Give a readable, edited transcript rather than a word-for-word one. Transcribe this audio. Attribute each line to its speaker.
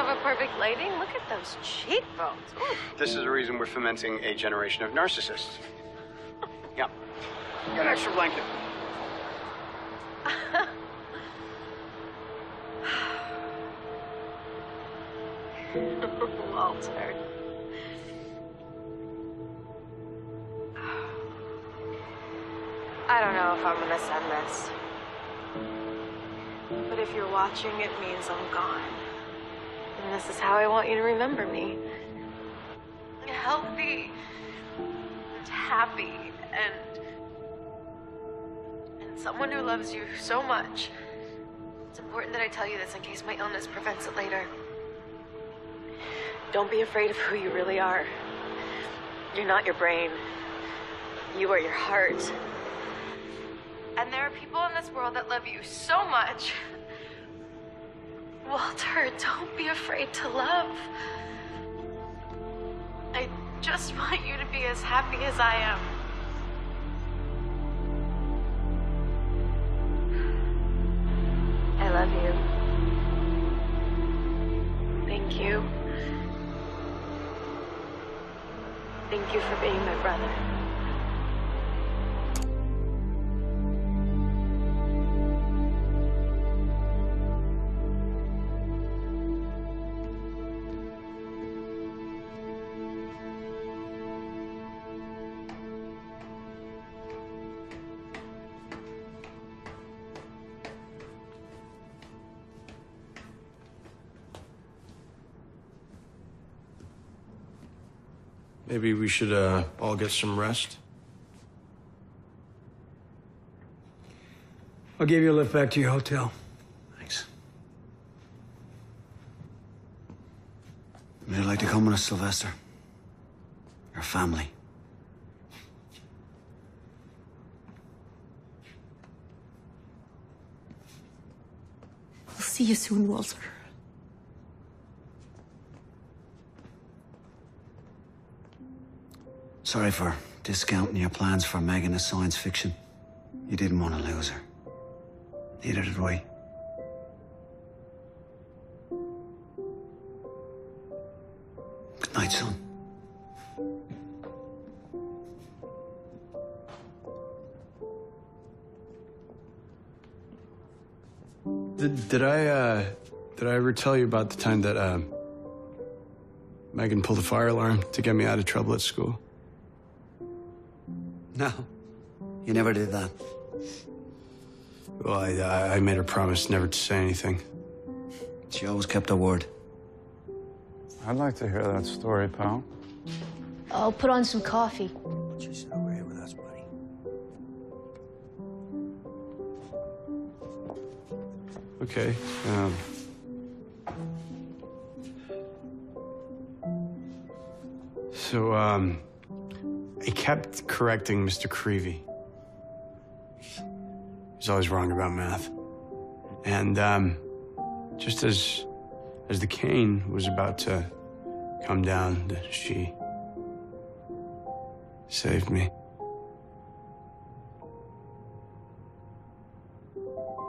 Speaker 1: have a perfect lighting? Look at those cheekbones. Ooh.
Speaker 2: This is the reason we're fomenting a generation of narcissists. Yeah. Got an extra blanket.
Speaker 1: Walter. I don't know if I'm gonna send this. But if you're watching, it means I'm gone. And this is how I want you to remember me. Healthy and happy and someone who loves you so much. It's important that I tell you this in case my illness prevents it later. Don't be afraid of who you really are. You're not your brain. You are your heart. And there are people in this world that love you so much. Walter, don't be afraid to love. I just want you to be as happy as I am. I love you. Thank you. Thank you for being my brother.
Speaker 3: Maybe we should all get some rest.
Speaker 4: I'll give you a lift back to your hotel.
Speaker 5: Thanks. Would you like to come with us, Sylvester? Your family.
Speaker 6: We'll see you soon, Walter.
Speaker 5: Sorry for discounting your plans for Megan as science fiction. You didn't want to lose her. Neither did we. Good night, son.
Speaker 3: Did I ever tell you about the time that Megan pulled a fire alarm to get me out of trouble at school?
Speaker 5: No, you never did that.
Speaker 3: Well, I made her promise never to say anything.
Speaker 5: She always kept her word.
Speaker 7: I'd like to hear that story, pal.
Speaker 6: I'll put on some coffee.
Speaker 5: Just over here with us, buddy.
Speaker 3: Okay. I kept correcting Mr. Creevy. He's always wrong about math. And just as the cane was about to come down, she saved me.